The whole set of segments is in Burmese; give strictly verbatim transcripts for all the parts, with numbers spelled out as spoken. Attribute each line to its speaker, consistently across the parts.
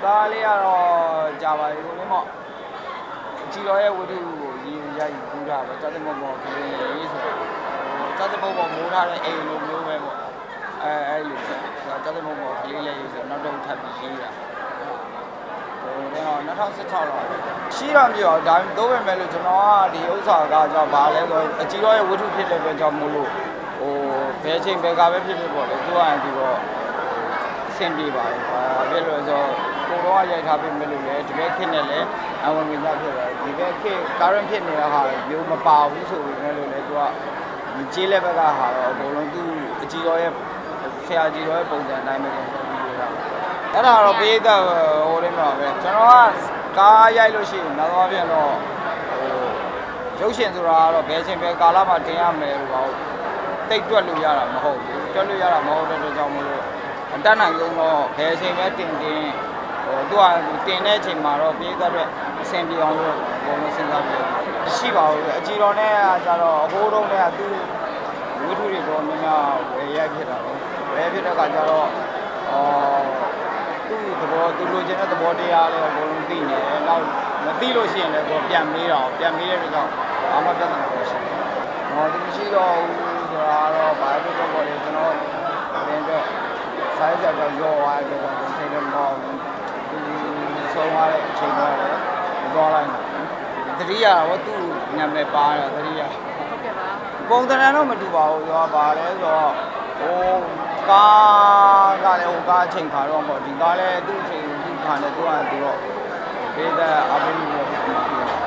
Speaker 1: ကားလေးကတော့ကြာပါပြီကိုလေးမော့ကြည်တော်ရဲ့ဝတ္ထုကိုရည်ရည်ပူးတာပဲစတဲ့မော့မော့ကလေးလေးဆိုတော့စတဲ့မော့မော့မိုးထားတဲ့အိမ်လိုမျိုးပဲပေါ့အဲအဲလိုဆိုတော့စတဲ့မော့မော့ကလေးလေးဆိုတော့နောက်တော့ထပ်ပြီးရေးတာဟိုတော့၂၀၁၆လောက်ရှိတော့မြေတော့ဒါတော့ပဲမဲ့လို့ကျွန်တော်ကဒီဥစ္စာကကြောင့်ဘာလဲဆိုတော့အကြည်တော်ရဲ့ဝတ္ထုဖြစ်တဲ့အတွက်ကြောင့်မို့လို့ဟိုဘယ်ချိန်ဘယ်ကပဲဖြစ်ဖြစ်ပေါ့လေသူကဒီတော့ဆင်ပြေပါတယ်။ဘာဖြစ်လို့ဆိုတော့ကိုတော့ရိုက်ထားပေးမယ်လို့လေဒီဘက်ခစ်နဲ့လည်းအဝင်ဝင်ကြဖြစ်တယ်ဒီဘက်ခစ် current ဖြစ်နေတာဟာမျိုးမပါဘူးဆိုပေမဲ့လို့လေသူကဒီကျေးလက်ဘက်ကဟာတော့အကုန်လုံးသူအကြည်တော်ရဲ့ဆရာကြီးတော်ရဲ့ပုံစံအတိုင်းပဲပြီးလို့ရတာအဲ့ဒါတော့ပေးတဲ့ဟိုလေးမှာပဲကျွန်တော်ကကားရိုက်လို့ရှိရင်နောက်တော့ပြန်တော့ဟိုရုပ်ရှင်ဆိုတာကတော့ဘယ်ချိန်ပဲကာလမှာတင်ရမယ်လို့ပေါ့တိတ်တွက်လို့ရတာမဟုတ်ဘူးတွက်လို့ရတာမဟုတ်တဲ့အတွက်ကြောင့်မလို့အတန်းနိုင်ဆုံးတော့ဘယ်အချိန်ပဲတင်တင်ဟိုသူကတင်တဲ့အချိန်မှာတော့ပြေးတဲ့အတွက်အဆင်ပြေအောင်လို့ဘုံလုံးစဉ်းစားပြီးရှိပါဘူးအကြည်တော်နဲ့ကျတော့အကိုးတုံးနဲ့သူဝိထုတွေတော့များများဝယ်ရိုက်ဖြစ်တာပဲဝယ်ဖြစ်တဲ့အခါကျတော့အော်သူ့သဘောသူလိုချင်တဲ့သဘောတရားလေးကိုဘုံလုံးသိနေတယ်နောက်မသိလို့ရှိရင်လည်းကိုပြန်မေးတော့ပြန်မေးတဲ့အတွက်ကြောင့်ဘာမှပြဿနာမရှိဘူးဟောဒီမရှိတော့ဘူးဆိုတာတော့ဘာဖြစ်တော့ပေါ်လေကျွန်တော်တင်တော့ဆိုင်ကြတော့ရောသွားတယ်တော့ချိန်တော့မဟုတ်ဘူးဆုံးသွားတဲ့အချိန်တော့လည်းသွားလိုက်တယ်တတိယတော့သူ့နာမည်ပါတာတတိယဟုတ်ကဲ့ပါပုံသဏ္ဍာန်တော့မတူပါဘူးဆိုတော့ပါလဲဆိုတော့ဟိုကားကလည်းဟိုကားအချိန်ခါတော့ပေါ့ဒီကားလည်းသူ့အချိန်သူ့ခါနဲ့သူ့ဟာသူတော့ဒေတာအပင်းလို့ကျွန်တော်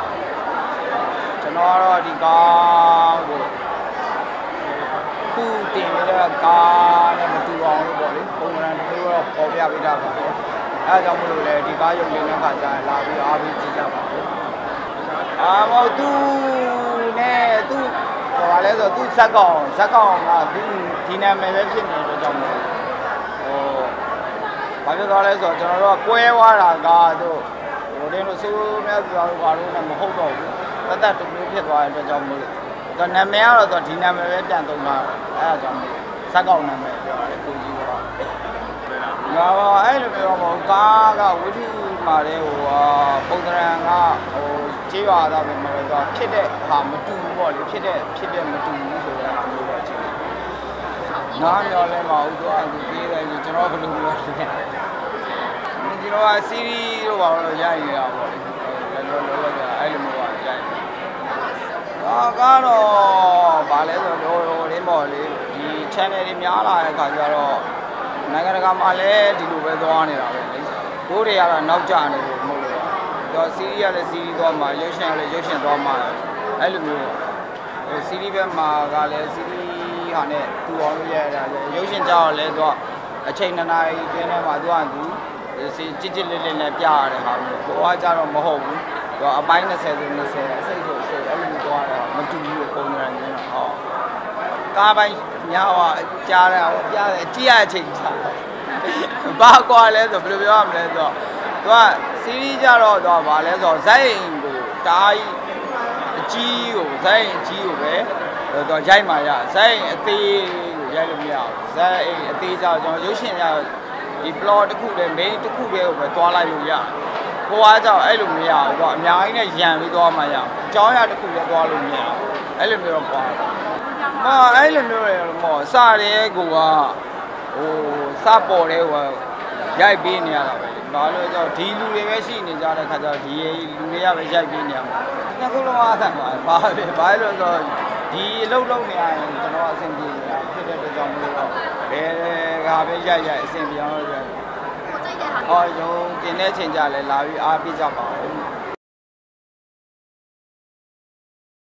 Speaker 1: ကတော့ဒီကားကိုသူတင်နေတဲ့ကားနဲ့မတူအောင်လို့ပေါ့လေပုံစံမျိုးတော့ပေါ်ပြပေးတာပါတယ်အဲဒါကြောင့်မလို့လေဒီကားရုပ်လေးနဲ့ခါကြရင်လာပြီးအားပြီးကြည့်ကြပါဦးအာမဟုတ်သူနဲ့သူဟိုပါလဲဆိုသူဇက်ကောင်ဇက်ကောင်ကသူဒီနာမည်ပဲဖြစ်နေတဲ့ကြောင့်မို့ဟိုဘာဖြစ်သွားလဲဆိုတော့ကျွန်တော်တို့ကပွဲသွားတာကသူဟိုတင်းလို့စိုးမြတ်ပြောလို့ဘာလို့လဲမဟုတ်တော့ဘူးတတ်တတ်တူတူဖြစ်သွားတဲ့အတွက်ကြောင့်မို့တော့နာမည်ကတော့ဒီနာမည်ပဲပြန်သုံးတာအဲဒါကြောင့်ဇက်ကောင်နာမည်ပြောတယ်ကိုကြီးကတော့ငါတော့အဲ့လိုမျိုးပေါ့ကားကဝိထုမှာတဲ့ဟိုပုံသဏ္ဍာန်ကဟိုကြေးရွာသားပဲမလို့တော့ဖြစ်တဲ့ဟာမတူဘူးပေါ့လေဖြစ်တဲ့ဖြစ်တဲ့မတူဘူးဆိုတဲ့အားမျိုးတော့ချင်းနားမျောလဲမဟုတ်တော့အခုပြေးတယ်ကျွန်တော်ဘယ်လိုလဲဒီတော့စီရီတို့ပါတော့ရိုက်နေတာပေါ့လေလောလောလောကအဲ့လိုမျိုးပါရိုက်ဒါကတော့ဗာလဲဆိုတော့ဟိုလေးပေါ့လေဒီ channel တွေများလာတဲ့အခါကျတော့နိုင်ငံတကာမှာလည်းဒီလိုပဲသွားနေတာပဲလေကိုယ်တွေကတော့နောက်ကျနေလို့မဟုတ်လို့တော့စီရီကလည်းစီရီသွားမှာရုပ်ရှင်ကလည်းရုပ်ရှင်သွားမှာအဲ့လိုမျိုးဟိုစီရီဘက်မှာကလည်းစီရီဟာနဲ့တူအောင်လုပ်ရတာလေရုပ်ရှင်ကြောက်လည်းသူကအချိန်နှစ်နာရီတွင်းထဲမှာသူကသူစီကြစ်ကြစ်လေးလေးနဲ့ပြရတဲ့ဟာမျိုးကိုကကြတော့မဟုတ်ဘူးသူအပိုင်း၂၀ဆို၂၀အစိတ်ဆိုအစိတ်အဲ့လိုမျိုးသွားတာမတူဘူးပုံစံမျိုးတော့ဟောကားပိုင်းညာဟောကြားတယ်ဟောကြားတယ်ကြည့်ရအချိန်ချာဘာကွာလဲဆိုဘယ်လိုပြောရမလဲဆိုတော့သူကစီရီကြတော့သူကဘာလဲဆိုတော့ဇက်အိမ်ကိုတားကြီးအကြီးကိုဇက်အိမ်အကြီးကိုပဲသူကရိုက်မှရဇက်အိမ်အသေးကိုရိုက်လို့မရဘူးဇက်အိမ်အသေးကြတော့ကျွန်တော်ရုပ်ရှင်ရဒီ plot တစ်ခုတည်း main တစ်ခုတည်းကိုပဲသွားလိုက်လို့ရဟိုအားကြောင့်အဲ့လိုမရဘူးတော့အများကြီးနဲ့ရန်ပြီးသွားမှရအောင်အကြောင်းအရာတစ်ခုလည်းသွားလို့မရဘူးအဲ့လိုမျိုးတော့ပွားတယ်မအဲ့လိုမျိုးရမောစတဲ့ကိုကဟိုစပေါ်တဲ့ဟိုရိုက်ပေးနေရတာပဲလေဘာလို့ဆိုတော့ဒီလူတွေပဲရှိနေကြတဲ့ခါကျတော့ဒီလူတွေကပဲရိုက်ပေးနေရမှာနှစ်ခုလုံးအားဆန်ပါဘာပဲဘာလို့ဆိုတော့ဒီအလုပ်လုပ်နေရရင်ကျွန်တော်အဆင်ပြေနေတာဖြစ်တဲ့အတွက်ကြောင့်မလို့တော့ဘယ်ကပဲရိုက်ရိုက်အဆင်ပြေအောင်လုပ်ရဟောရုံတင်တဲ့ချိန်ကြလဲလာပြီးအားပေးကြပါဦး